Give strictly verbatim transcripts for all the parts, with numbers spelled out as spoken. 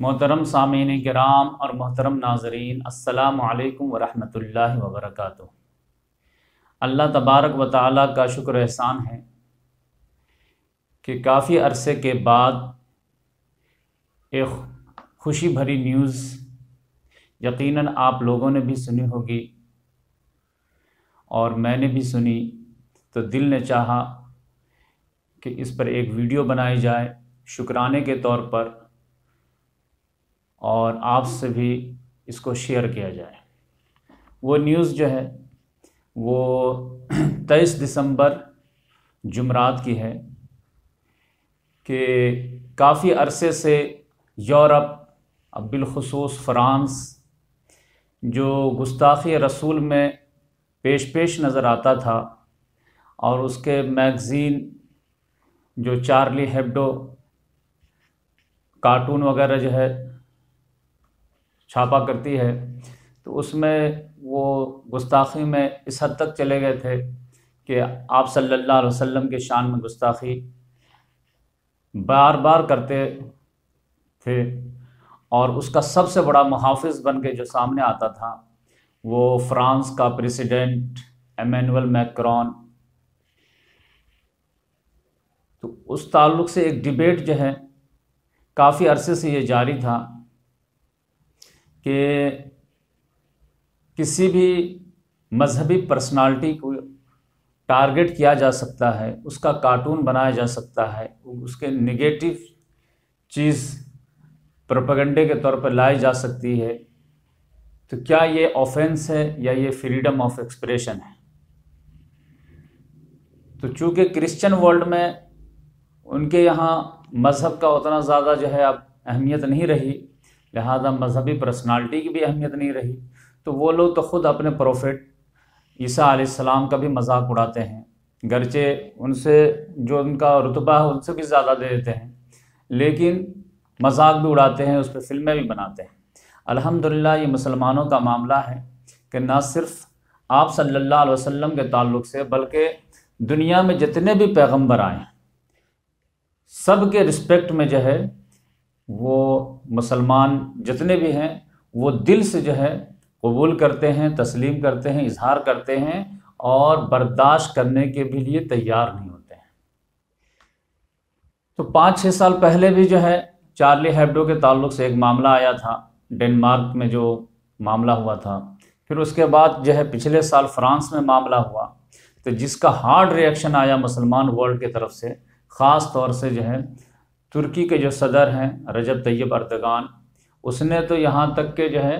मोहतरम सामीन किराम और मोहतरम नाज़रीन, अस्सलामु अलैकुम वरहमतुल्लाहि वबरकातुहू। अल्लाह तबारक व तआला का शुक्र एहसान है कि काफ़ी अरसे के बाद एक खुशी भरी न्यूज़ यकीनन आप लोगों ने भी सुनी होगी और मैंने भी सुनी, तो दिल ने चाहा कि इस पर एक वीडियो बनाई जाए शुक्राने के तौर पर और आपसे भी इसको शेयर किया जाए। वो न्यूज़ जो है वो तेईस दिसंबर जुमरात की है कि काफ़ी अरसे से यूरोप, अब बिलखुसूस फ़्रांस, जो गुस्ताखी रसूल में पेश पेश नज़र आता था और उसके मैगज़ीन जो चार्ली हेब्डो कार्टून वगैरह जो है छापा करती है, तो उसमें वो गुस्ताखी में इस हद तक चले गए थे कि आप सल्लल्लाहु अलैहि वसल्लम के शान में गुस्ताखी बार बार करते थे और उसका सबसे बड़ा मुहाफ़िज़ बन के जो सामने आता था वो फ्रांस का प्रेसिडेंट एमेनुअल मैक्रोन। तो उस ताल्लुक़ से एक डिबेट जो है काफ़ी अरसे से ये जारी था कि किसी भी मजहबी पर्सनालिटी को टारगेट किया जा सकता है, उसका कार्टून बनाया जा सकता है, उसके नेगेटिव चीज़ प्रोपेगेंडे के तौर पर लाई जा सकती है। तो क्या ये ऑफेंस है या ये फ्रीडम ऑफ एक्सप्रेशन है? तो चूँकि क्रिश्चियन वर्ल्ड में उनके यहाँ मज़हब का उतना ज़्यादा जो है अब अहमियत नहीं रही, लिहाजा मजहबी पर्सनालिटी की भी अहमियत नहीं रही, तो वो लोग तो ख़ुद अपने प्रोफेट ईसा अलैहिस्सलाम का भी मजाक उड़ाते हैं, गरचे उनसे जो उनका रुतबा है उनसे भी ज़्यादा दे देते हैं, लेकिन मजाक भी उड़ाते हैं, उस पर फिल्में भी बनाते हैं। अल्हम्दुलिल्लाह ये मुसलमानों का मामला है कि ना सिर्फ आप सल्लल्लाहु अलैहि वसल्लम के ताल्लुक़ से बल्कि दुनिया में जितने भी पैगम्बर आए सब के रिस्पेक्ट में जो है वो मुसलमान जितने भी हैं वो दिल से जो है कबूल करते हैं, तस्लीम करते हैं, इजहार करते हैं और बर्दाश्त करने के भी लिए तैयार नहीं होते हैं। तो पाँच छः साल पहले भी जो है चार्ली हेब्डो के ताल्लुक़ से एक मामला आया था, डेनमार्क में जो मामला हुआ था। फिर उसके बाद जो है पिछले साल फ्रांस में मामला हुआ, तो जिसका हार्ड रिएक्शन आया मुसलमान वर्ल्ड की तरफ से, ख़ास तौर से जो है तुर्की के जो सदर हैं रजब तैयब अर्दगान, उसने तो यहाँ तक के जो है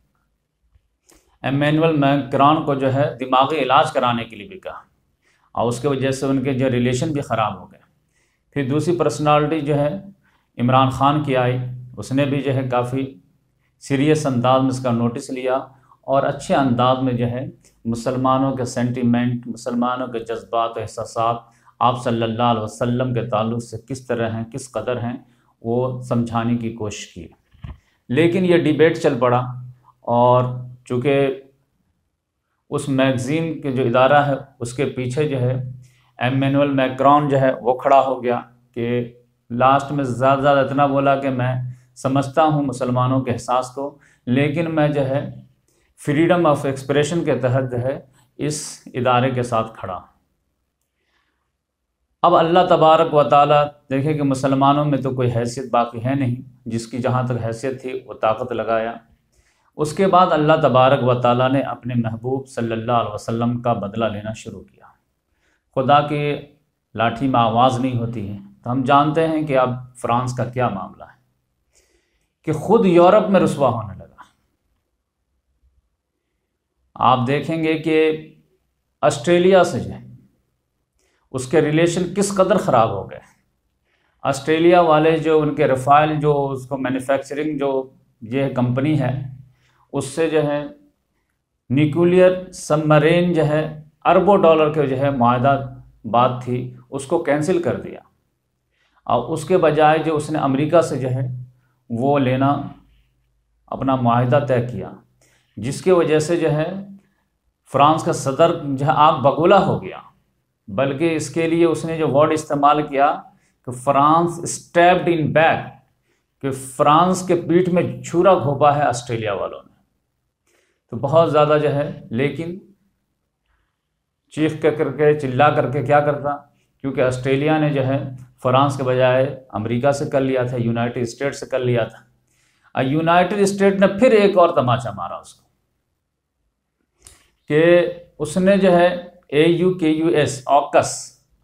एमेनुअल मैक्रोन को जो है दिमागी इलाज कराने के लिए भी कहा और उसके वजह से उनके जो रिलेशन भी ख़राब हो गए। फिर दूसरी पर्सनालिटी जो है इमरान ख़ान की आई, उसने भी जो है काफ़ी सीरियस अंदाज में इसका नोटिस लिया और अच्छे अंदाज में जो है मुसलमानों के सेंटिमेंट, मुसलमानों के जज्बात, एहसासात आप सल्लल्लाहु अलैहि वसल्लम के ताल्लुक़ से किस तरह हैं, किस कदर हैं, वो समझाने की कोशिश की। लेकिन ये डिबेट चल पड़ा और चूँकि उस मैगज़ीन के जो इदारा है उसके पीछे जो है एमेनुअल मैक्रोन जो है वो खड़ा हो गया कि लास्ट में ज़्यादा ज़्यादा इतना बोला कि मैं समझता हूँ मुसलमानों के एहसास को, लेकिन मैं जो है फ्रीडम ऑफ एक्सप्रेशन के तहत जो है इस इदारे के साथ खड़ा। अब अल्लाह तबारक व तआला देखे कि मुसलमानों में तो कोई हैसियत बाकी है नहीं, जिसकी जहाँ तक हैसियत थी वो ताकत लगाया। उसके बाद अल्लाह तबारक व तआला ने अपने महबूब सल्लल्लाहु अलैहि वसल्लम का बदला लेना शुरू किया। खुदा की लाठी में आवाज़ नहीं होती है, तो हम जानते हैं कि अब फ्रांस का क्या मामला है कि ख़ुद यूरोप में रुसवा होने लगा। आप देखेंगे कि ऑस्ट्रेलिया से जो है उसके रिलेशन किस कदर ख़राब हो गए। ऑस्ट्रेलिया वाले जो उनके रफ़ाइल जो उसको मैन्युफैक्चरिंग जो ये कंपनी है, उससे जो है न्यूक्लियर सबमरीन जो है अरबों डॉलर के जो है मुआहदा बात थी उसको कैंसिल कर दिया और उसके बजाय जो उसने अमेरिका से जो है वो लेना अपना मुआहदा तय किया, जिसकी वजह से जो है फ्रांस का सदर जो है आग बगूला हो गया। बल्कि इसके लिए उसने जो वर्ड इस्तेमाल किया कि फ्रांस स्टैब्ड इन बैक, कि फ्रांस के पीठ में छुरा घोंपा है ऑस्ट्रेलिया वालों ने। तो बहुत ज़्यादा जो है, लेकिन चीख कर करके चिल्ला करके क्या करता, क्योंकि ऑस्ट्रेलिया ने जो है फ्रांस के बजाय अमेरिका से कर लिया था, यूनाइटेड स्टेट से कर लिया था। और यूनाइटेड स्टेट ने फिर एक और तमाचा मारा उसको कि उसने जो है A U K U S AUKUS,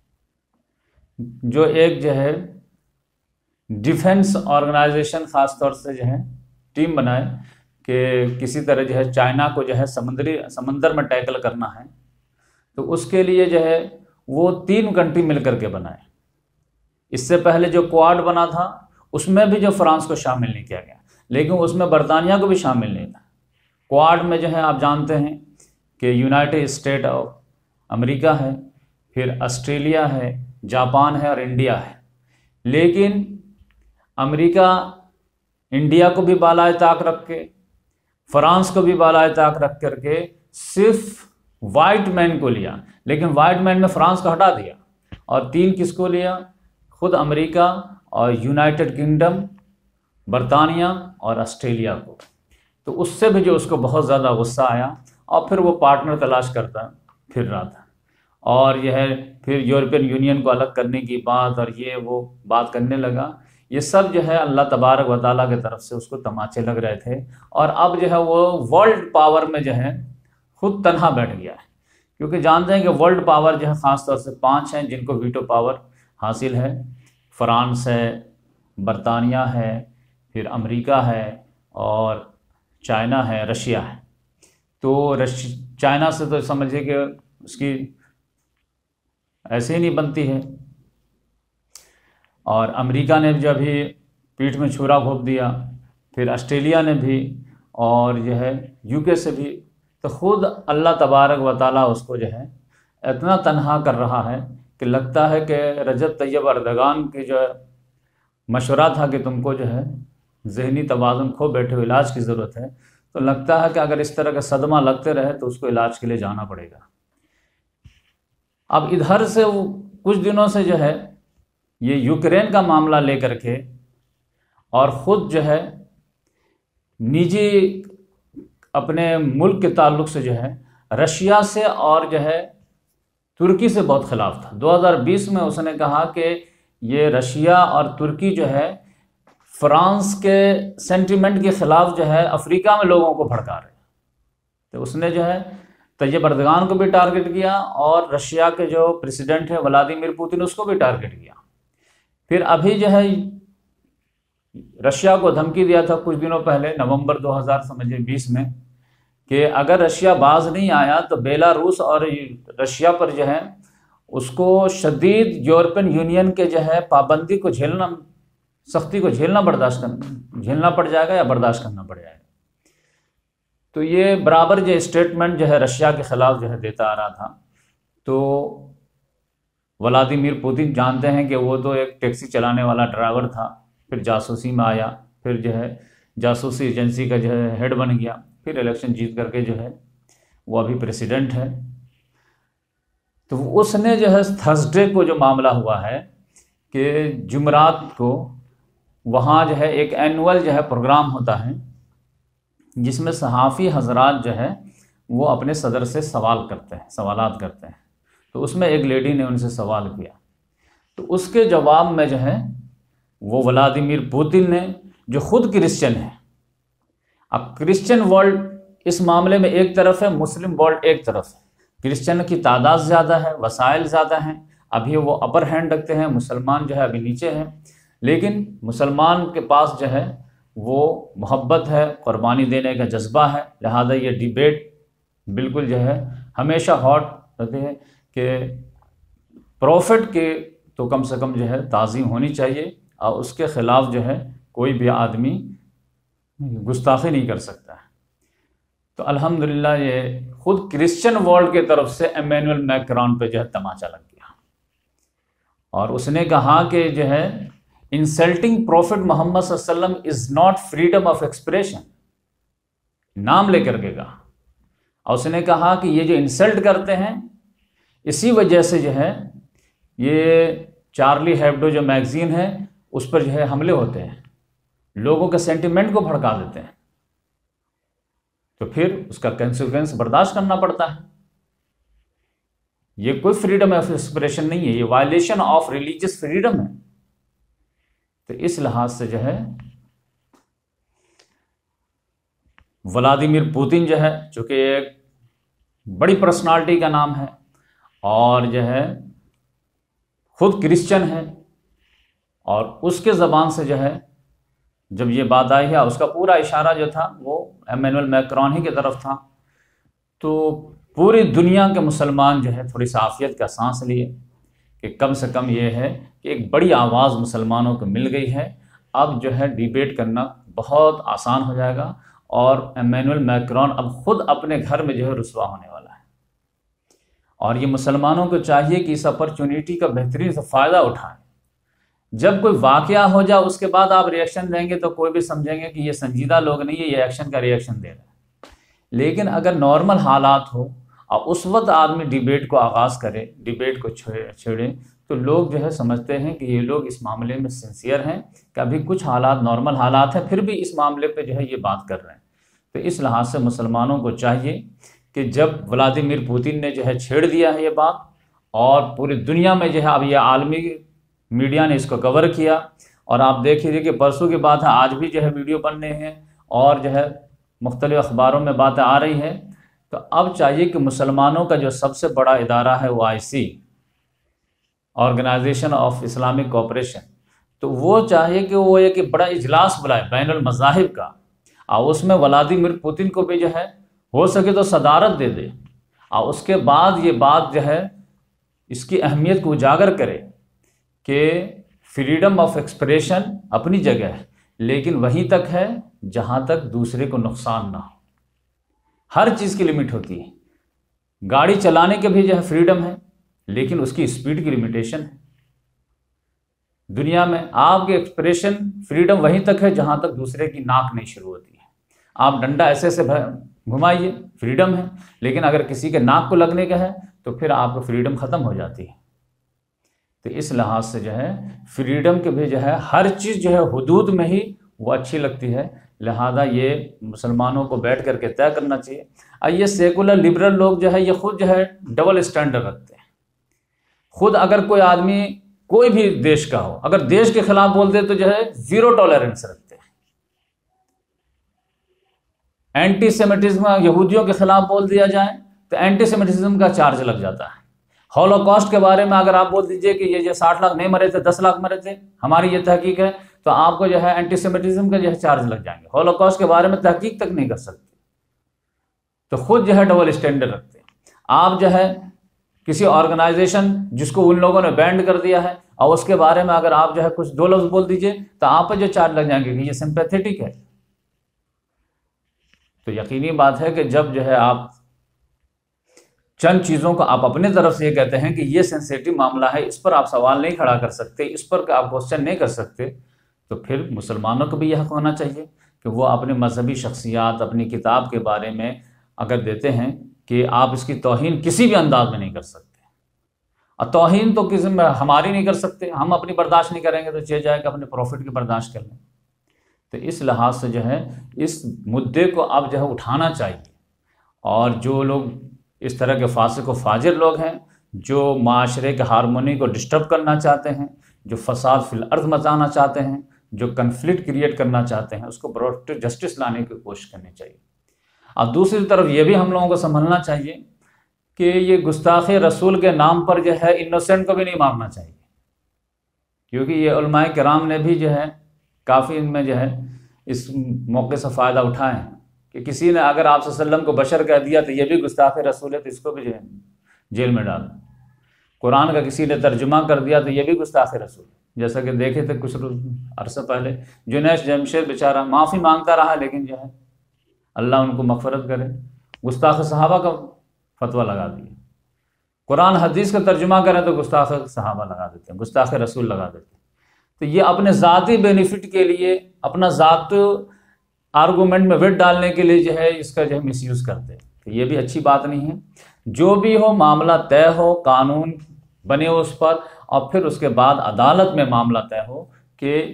जो एक जो है डिफेंस ऑर्गेनाइजेशन ख़ास तौर से जो है टीम बनाए कि किसी तरह जो है चाइना को जो है समुद्री समंदर में टैकल करना है। तो उसके लिए जो है वो तीन कंट्री मिलकर के बनाए। इससे पहले जो क्वाड बना था उसमें भी जो फ्रांस को शामिल नहीं किया गया, लेकिन उसमें बरतानिया को भी शामिल नहीं था। क्वाड में जो है आप जानते हैं कि यूनाइटेड स्टेट ऑफ अमेरिका है, फिर ऑस्ट्रेलिया है, जापान है और इंडिया है। लेकिन अमेरिका इंडिया को भी बालाए ताक रख के, फ्रांस को भी बालाए ताक रख करके सिर्फ वाइट मैन को लिया, लेकिन वाइट मैन में फ्रांस को हटा दिया। और तीन किसको लिया? खुद अमेरिका और यूनाइटेड किंगडम, बरतानिया और ऑस्ट्रेलिया को। तो उससे भी जो उसको बहुत ज़्यादा गुस्सा आया और फिर वो पार्टनर तलाश करता फिर रहा था। और यह फिर यूरोपियन यूनियन को अलग करने की बात और ये वो बात करने लगा। ये सब जो है अल्लाह तबारक व तआला की तरफ से उसको तमाचे लग रहे थे। और अब जो है वो वर्ल्ड पावर में जो है खुद तनहा बैठ गया है, क्योंकि जानते हैं कि वर्ल्ड पावर जो है ख़ास तौर से पांच हैं जिनको वीटो पावर हासिल है। फ्रांस है, बरतानिया है, फिर अमेरिका है और चाइना है, रशिया है। तो रश चाइना से तो समझिए कि उसकी ऐसे ही नहीं बनती है। और अमेरिका ने जो अभी पीठ में छुरा घोंप दिया, फिर ऑस्ट्रेलिया ने भी, और जो है यूके से भी। तो ख़ुद अल्लाह तबारक व तआला उसको जो है इतना तनहा कर रहा है कि लगता है कि रजब तैयब अर्दगान के जो मशवरा था कि तुमको जो है ज़हनी तवाज़ुन खो बैठे हो, इलाज की ज़रूरत है। तो लगता है कि अगर इस तरह का सदमा लगते रहे तो उसको इलाज के लिए जाना पड़ेगा। अब इधर से वो कुछ दिनों से जो है ये यूक्रेन का मामला लेकर के और ख़ुद जो है निजी अपने मुल्क के ताल्लुक़ से जो है रशिया से और जो है तुर्की से बहुत ख़िलाफ़ था। दो हज़ार बीस में उसने कहा कि ये रशिया और तुर्की जो है फ्रांस के सेंटिमेंट के ख़िलाफ़ जो है अफ्रीका में लोगों को भड़का रहे। तो उसने जो है तैयब अर्दगान को भी टारगेट किया और रशिया के जो प्रेसिडेंट है व्लादिमीर पुतिन उसको भी टारगेट किया। फिर अभी जो है रशिया को धमकी दिया था कुछ दिनों पहले, नवंबर दो हज़ार समझिए बीस में, कि अगर रशिया बाज नहीं आया तो बेलारूस और रशिया पर जो है उसको शदीद यूरोपियन यूनियन के जो है पाबंदी को झेलना, सख्ती को झेलना बर्दाश्त करना झेलना पड़ जाएगा या बर्दाश्त करना पड़ जाएगा। तो ये बराबर जो स्टेटमेंट जो है रशिया के ख़िलाफ़ जो है देता आ रहा था। तो व्लादिमीर पुतिन जानते हैं कि वो तो एक टैक्सी चलाने वाला ड्राइवर था, फिर जासूसी में आया, फिर जो है जासूसी एजेंसी का जो है हेड बन गया, फिर इलेक्शन जीत करके जो है वो अभी प्रेसिडेंट है। तो उसने जो है थर्सडे को जो मामला हुआ है कि जुमरात को वहाँ जो है एक एनुअल जो है प्रोग्राम होता है जिसमें सहाफ़ी हजरात जो है वो अपने सदर से सवाल करते हैं सवालात करते हैं। तो उसमें एक लेडी ने उनसे सवाल किया, तो उसके जवाब में जो है वो व्लादिमीर पुतिन ने, जो खुद क्रिश्चियन है, अब क्रिश्चियन वर्ल्ड इस मामले में एक तरफ है, मुस्लिम वर्ल्ड एक तरफ है। क्रिश्चियन की तादाद ज़्यादा है, वसाइल ज़्यादा हैं, अभी वो अपर हैंड रखते हैं, मुसलमान जो है अभी नीचे हैं। लेकिन मुसलमान के पास जो है वो मोहब्बत है, क़ुरबानी देने का जज्बा है, लिहाजा ये डिबेट बिल्कुल जो है हमेशा हॉट रहते हैं कि प्रॉफिट के तो कम से कम जो है ताज़ीम होनी चाहिए और उसके ख़िलाफ़ जो है कोई भी आदमी गुस्ताखी नहीं कर सकता है। तो अल्हम्दुलिल्लाह ये खुद क्रिश्चियन वर्ल्ड के तरफ से इमैनुअल मैक्रोन पे जो है तमाचा लग गया और उसने कहा कि जो है इंसल्टिंग प्रॉफिट मोहम्मद सल्लल्लाहु अलैहि वसल्लम is not freedom of expression, नाम लेकर के कहा। और उसने कहा कि ये जो इंसल्ट करते हैं इसी वजह से जो है ये चार्ली हेब्डो जो मैगज़ीन है उस पर जो है हमले होते हैं लोगों के सेंटिमेंट को भड़का देते हैं, तो फिर उसका कंसिक्वेंस बर्दाश्त करना पड़ता है। ये कोई फ्रीडम ऑफ एक्सप्रेशन नहीं है, ये वायलेशन ऑफ रिलीजियस फ्रीडम है। तो इस लिहाज से जो है व्लादिमीर पुतिन जो है, चूंकि एक बड़ी पर्सनालिटी का नाम है और जो है खुद क्रिश्चियन है, और उसके ज़बान से जो है जब ये बात आई है, उसका पूरा इशारा जो था वो एमेनुअल मैक्रोन ही की तरफ था, तो पूरी दुनिया के मुसलमान जो है थोड़ी साफियत का सांस लिए कि कम से कम ये है कि एक बड़ी आवाज़ मुसलमानों को मिल गई है। अब जो है डिबेट करना बहुत आसान हो जाएगा और एमेनुअल मैक्रोन अब खुद अपने घर में जो है रुसवा होने वाला है। और ये मुसलमानों को चाहिए कि इस अपॉर्चुनिटी का बेहतरीन से फ़ायदा उठाएं। जब कोई वाकया हो जाए उसके बाद आप रिएक्शन देंगे तो कोई भी समझेंगे कि ये संजीदा लोग नहीं है, ये एक्शन का रिएक्शन दे रहे हैं। लेकिन अगर नॉर्मल हालात हो और उस वक्त आदमी डिबेट को आगाज़ करे, डिबेट को छेड़े, तो लोग जो है समझते हैं कि ये लोग इस मामले में सिंसियर हैं, कि अभी कुछ हालात नॉर्मल हालात हैं फिर भी इस मामले पे जो है ये बात कर रहे हैं। तो इस लिहाज से मुसलमानों को चाहिए कि जब व्लादिमीर पुतिन ने जो है छेड़ दिया है ये बात, और पूरी दुनिया में जो है अब ये आलमी मीडिया ने इसको कवर किया, और आप देख लीजिए कि परसों की बात है, आज भी जो है वीडियो बनने हैं और जो है मुख्तलिफ अखबारों में बातें आ रही हैं। तो अब चाहिए कि मुसलमानों का जो सबसे बड़ा इदारा है वो I C, organisation of Islamic cooperation, तो वो चाहिए कि वो एक बड़ा इजलास बुलाए बैनुल मज़ाहिब का, और उसमें व्लादिमीर पुतिन को भी जो है हो सके तो सदारत दे दे, और उसके बाद ये बात जो है इसकी अहमियत को उजागर करे कि फ्रीडम ऑफ एक्सप्रेशन अपनी जगह है, लेकिन वहीं तक है जहां तक दूसरे को नुकसान ना हो। हर चीज़ की लिमिट होती है। गाड़ी चलाने के भी जो है फ्रीडम है, लेकिन उसकी स्पीड की लिमिटेशन है। दुनिया में आपके एक्सप्रेशन फ्रीडम वहीं तक है जहां तक दूसरे की नाक नहीं शुरू होती है। आप डंडा ऐसे से घुमाइए, फ्रीडम है, लेकिन अगर किसी के नाक को लगने का है तो फिर आपको फ्रीडम ख़त्म हो जाती है। तो इस लिहाज से जो है फ्रीडम के भी जो है हर चीज़ जो है हुदूद में ही वो अच्छी लगती है, लिहाजा ये मुसलमानों को बैठ करके तय करना चाहिए। और ये सेकुलर लिबरल लोग जो है ये खुद जो है डबल स्टैंडर्ड रखते हैं। खुद अगर कोई आदमी कोई भी देश का हो, अगर देश के खिलाफ बोलते तो जो है जीरो टॉलरेंस रखते हैं। एंटी सेमिटिज्म यहूदियों के खिलाफ बोल दिया जाए तो एंटी सेमिटिज्म का चार्ज लग जाता है। हॉलोकॉस्ट के बारे में अगर आप बोल दीजिए कि ये जो साठ लाख नहीं मरे थे, दस लाख मरे थे, हमारी ये तहकीक है, तो आपको जो है एंटीसेमिटिज्म का जो है चार्ज लग जाएंगे। हॉलोकॉस्ट के बारे में तहकीक तक नहीं कर सकते। तो खुद जो है डबल स्टैंडर्ड रखते हैं। आप जो है किसी ऑर्गेनाइजेशन जिसको उन लोगों ने बैंड कर दिया है और उसके बारे में अगर आप जो है कुछ दो लफ्ज बोल दीजिए तो आप पर जो चार्ज लग जाएंगे कि ये सिंपैथेटिक है। तो यकीनी बात है कि जब जो है आप चंद चीज़ों को आप अपने तरफ से ये कहते हैं कि ये सेंसिटिव मामला है, इस पर आप सवाल नहीं खड़ा कर सकते, इस पर आप क्वेश्चन नहीं कर सकते, तो फिर मुसलमानों को भी यह हक होना चाहिए कि वो अपने मजहबी शख्सियात, अपनी किताब के बारे में अगर देते हैं कि आप इसकी तौहीन किसी भी अंदाज में नहीं कर सकते। और तौहीन तो किसी में हमारी नहीं कर सकते, हम अपनी बर्दाश्त नहीं करेंगे तो चल जाएगा अपने प्रॉफिट की बर्दाश्त कर लें। तो इस लिहाज से जो है इस मुद्दे को अब जो है उठाना चाहिए। और जो लोग इस तरह के फासिक व फाजिर लोग हैं, जो माशरे के हारमोनी को डिस्टर्ब करना चाहते हैं, जो फसाद फिल अर्थ मचाना चाहते हैं, जो कन्फ्लिक्ट क्रिएट करना चाहते हैं, उसको प्रोटेक्ट जस्टिस लाने की कोशिश करनी चाहिए। और दूसरी तरफ ये भी हम लोगों को समझना चाहिए कि ये गुस्ताख़ी रसूल के नाम पर जो है इनोसेंट को भी नहीं मारना चाहिए, क्योंकि ये उलमाए किराम ने भी जो है काफ़ी इनमें जो है इस मौके से फ़ायदा उठाएं कि किसी ने अगर आप सल्लम को बशर कह दिया तो ये भी गुस्ताख़ रसूल है, तो इसको भी जो है जेल में डाल। कुरान का किसी ने तर्जुमा कर दिया तो ये भी गुस्ताख़ रसूल है। जैसा कि देखे थे कुछ अरसा पहले जुनैश जमशेद बेचारा माफ़ी मांगता रहा, लेकिन जो है अल्लाह उनको मग़फ़रत करे, गुस्ताख़ सहाबा का फतवा लगा दिया। कुरान हदीस का तर्जुमा करें तो गुस्ताख़ सहाबा लगा देते हैं, गुस्ताख़ रसूल लगा देते हैं। तो ये अपने ज़ाती बेनिफिट के लिए, अपना ज़ात आर्गूमेंट में वेट डालने के लिए जो है इसका जो है मिसयूज़ करते हैं। तो ये भी अच्छी बात नहीं है। जो भी हो मामला तय हो, कानून बने हो उस पर, और फिर उसके बाद अदालत में मामला तय हो कि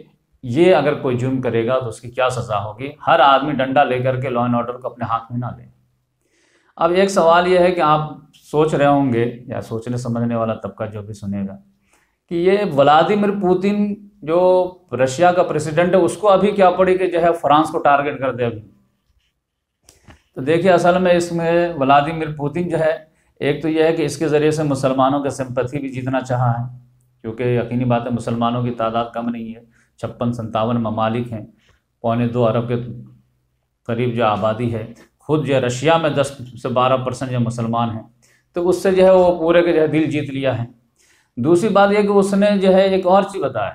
ये अगर कोई जुर्म करेगा तो उसकी क्या सज़ा होगी। हर आदमी डंडा लेकर के लॉ एंड ऑर्डर को अपने हाथ में ना ले। अब एक सवाल यह है कि आप सोच रहे होंगे, या सोचने समझने वाला तबका जो भी सुनेगा, कि ये व्लादिमीर पुतिन जो रशिया का प्रेसिडेंट है उसको अभी क्या पड़ी कि जो है फ्रांस को टारगेट कर दे अभी। तो देखिए, असल में इसमें व्लादिमीर पुतिन जो है, एक तो यह है कि इसके ज़रिए से मुसलमानों का सिंपैथी भी जीतना चाहा है, क्योंकि यकीनी बात है मुसलमानों की तादाद कम नहीं है, छप्पन संतावन ममालिक हैं, पौने दो अरब के करीब जो आबादी है, खुद जो रशिया में दस से बारह परसेंट जो मुसलमान हैं, तो उससे जो है वो पूरे के जो है दिल जीत लिया है। दूसरी बात यह कि उसने जो है एक और चीज़ बताया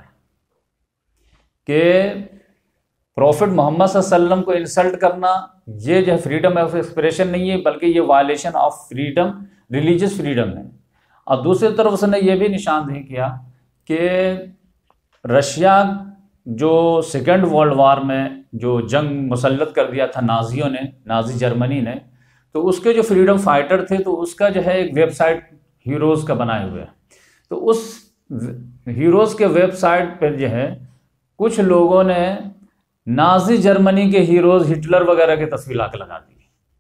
कि प्रॉफिट मोहम्मद सल्लल्लाहु अलैहि वसल्लम को इंसल्ट करना ये जो है फ्रीडम ऑफ एक्सप्रेशन नहीं है, बल्कि ये violation of freedom, religious freedom है। और दूसरी तरफ उसने ये भी निशानदेही किया कि रशिया जो सेकेंड वर्ल्ड वार में जो जंग मुसल्लत कर दिया था नाजियों ने, नाजी जर्मनी ने, तो उसके जो फ्रीडम फाइटर थे तो उसका जो है एक वेबसाइट हीरोज़ का बनाए हुए है। तो उस हीरोज़ के वेबसाइट पर जो है कुछ लोगों ने नाजी जर्मनी के हीरोज़ हिटलर वगैरह की तस्वीर लाके लगा दी।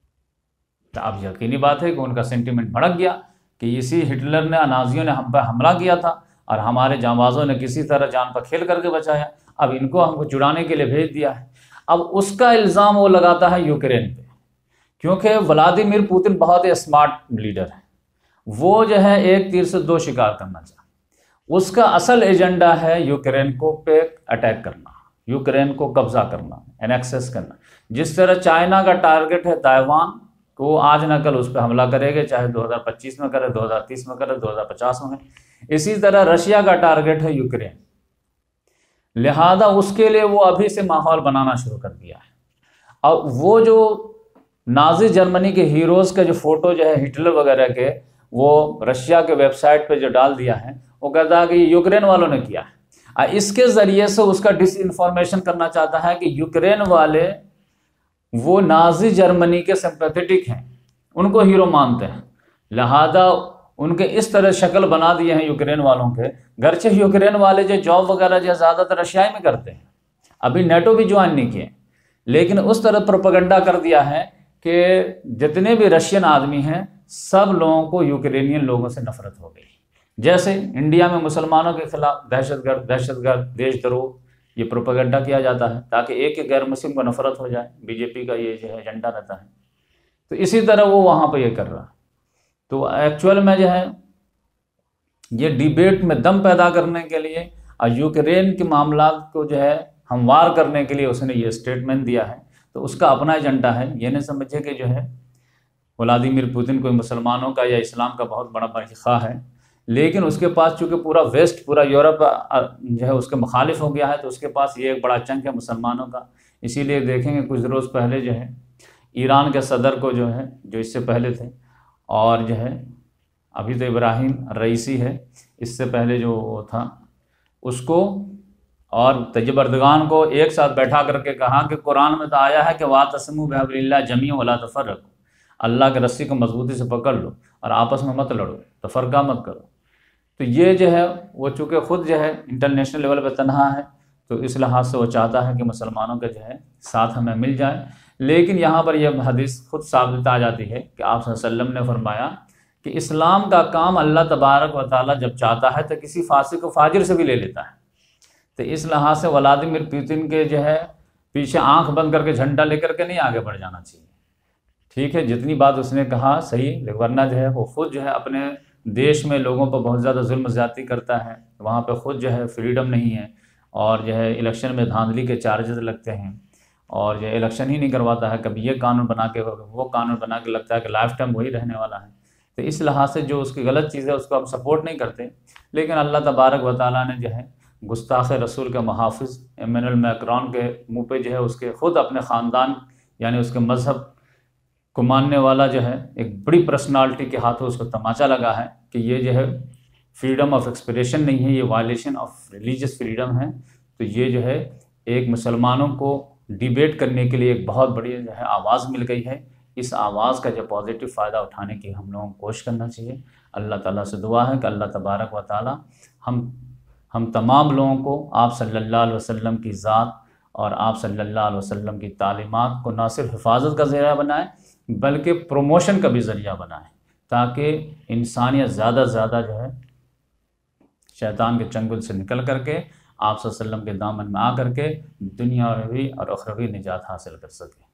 तो अब यकीनी बात है कि उनका सेंटिमेंट भड़क गया कि इसी हिटलर ने, नाजियों ने हम पर हमला किया था और हमारे जांबाजों ने किसी तरह जान पर खेल करके बचाया, अब इनको हमको जुड़ाने के लिए भेज दिया है। अब उसका इल्ज़ाम वो लगाता है यूक्रेन पे, क्योंकि व्लादिमीर पुतिन बहुत ही स्मार्ट लीडर है। वो जो है एक तीर से दो शिकार करना चाहता। उसका असल एजेंडा है यूक्रेन को पे अटैक करना, यूक्रेन को कब्जा करना, एनेक्सेस करना। जिस तरह चाइना का टारगेट है ताइवान को, आज न कल उस पर हमला करेंगे, चाहे दो हज़ार पच्चीस में करे, दो हज़ार तीस में करे, दो हज़ार पचास में करे। इसी तरह रशिया का टारगेट है यूक्रेन, लिहाजा उसके लिए वो अभी से माहौल बनाना शुरू कर दिया है। और वो जो नाजी जर्मनी के हीरोज़ का जो फोटो जो है हिटलर वगैरह के, वो रशिया के वेबसाइट पे जो डाल दिया है, वो कहता है कि यूक्रेन वालों ने किया है। इसके ज़रिए से उसका डिसइंफॉर्मेशन करना चाहता है कि यूक्रेन वाले वो नाजी जर्मनी के सिंपैथेटिक हैं, उनको हीरो मानते हैं, लिहाजा उनके इस तरह शक्ल बना दिए हैं यूक्रेन वालों के। गर्चे यूक्रेन वाले जो जॉब वगैरह जो ज़्यादातर रशिया में करते हैं, अभी नेटो भी ज्वाइन नहीं किए, लेकिन उस तरह प्रोपेगेंडा कर दिया है कि जितने भी रशियन आदमी हैं सब लोगों को यूक्रेनियन लोगों से नफरत हो गई। जैसे इंडिया में मुसलमानों के खिलाफ दहशतगर्द दहशतगर्द देशद्रोह ये प्रोपेगेंडा किया जाता है ताकि एक एक गैर मुस्लिम को नफरत हो जाए, बीजेपी का ये जो है एजेंडा रहता है। तो इसी तरह वो वहाँ पर ये कर रहा है। तो एक्चुअल में जो है ये डिबेट में दम पैदा करने के लिए और यूक्रेन के मामला को जो है हमवार करने के लिए उसने ये स्टेटमेंट दिया है। तो उसका अपना एजेंडा है। ये नहीं समझे कि जो है व्लादिमीर पुतिन कोई मुसलमानों का या इस्लाम का बहुत बड़ा बरखा है, लेकिन उसके पास चूँकि पूरा वेस्ट, पूरा यूरोप जो है उसके मुखालिफ हो गया है, तो उसके पास ये एक बड़ा चंक है मुसलमानों का। इसीलिए देखेंगे कुछ रोज़ पहले जो है ईरान के सदर को जो है, जो इससे पहले थे, और जो है अभी तो इब्राहिम रईसी है, इससे पहले जो वो था उसको और तैयब अर्दगान को एक साथ बैठा करके कहा कि कुरान में तो आया है कि वातसिमू बिहब्लिल्लाह जमीअन वला तफर्रकू, अल्लाह के रस्सी को मजबूती से पकड़ लो और आपस में मत लड़ो, तफरका मत करो। तो ये जो है वो चूँकि ख़ुद जो है इंटरनेशनल लेवल पर तनहा है, तो इस लिहाज से वो चाहता है कि मुसलमानों के जो है साथ हमें मिल जाए। लेकिन यहाँ पर यह हदीस खुद साबित आ जाती है कि आप सल्लल्लाहु अलैहि वसल्लम ने फरमाया कि इस्लाम का काम अल्लाह तबारक व तआला जब चाहता है तो किसी फासिक को फाजिर से भी ले लेता है। तो इस लिहाज से व्लादिमीर पुतिन के जो है पीछे आंख बंद करके झंडा लेकर के नहीं आगे बढ़ जाना चाहिए। ठीक है, जितनी बात उसने कहा सही, वरना जो है वो खुद जो है अपने देश में लोगों पर बहुत ज़्यादा जुल्म ज़्यादती करता है, वहाँ पर खुद जो है फ्रीडम नहीं है, और जो है इलेक्शन में धांधली के चार्जेस लगते हैं, और जो इलेक्शन ही नहीं करवाता है, कभी ये कानून बना के वो कानून बना के लगता है कि लाइफ टाइम वही रहने वाला है। तो इस लिहाज से जो उसकी गलत चीज़ है उसको हम सपोर्ट नहीं करते, लेकिन अल्लाह तबारक व तआला ने जो है गुस्ताख रसूल के मुहाफ़िज़ इमैनुअल मैक्रोन के मुँह पे जो है उसके ख़ुद अपने ख़ानदान यानी उसके मज़हब को मानने वाला जो है एक बड़ी पर्सनालिटी के हाथों उसको तमाचा लगा है कि ये जो है फ्रीडम ऑफ एक्सप्रेशन नहीं है, ये वायलेशन ऑफ रिलीजियस फ्रीडम है। तो ये जो है एक मुसलमानों को डिबेट करने के लिए एक बहुत बड़ी जो है आवाज़ मिल गई है। इस आवाज़ का जो पॉजिटिव फ़ायदा उठाने की हम लोगों को कोशिश करना चाहिए। अल्लाह ताला से दुआ है कि अल्लाह तबारक व तआला हम हम तमाम लोगों को आप सल्लल्लाहु अलैहि वसल्लम की ज़ात और आप सल्लल्लाहु अलैहि वसल्लम की तालीमात को न सिर्फ हिफाजत का ज़रिया बनाएं बल्कि प्रमोशन का भी ज़रिया बनाएं, ताकि इंसानियत ज़्यादा से ज़्यादा जो है शैतान के चंगुल से निकल करके आप सल्लल्लाहु अलैहि वसल्लम के दामन में आ करके दुनियावी और उखरवी निजात हासिल कर सके।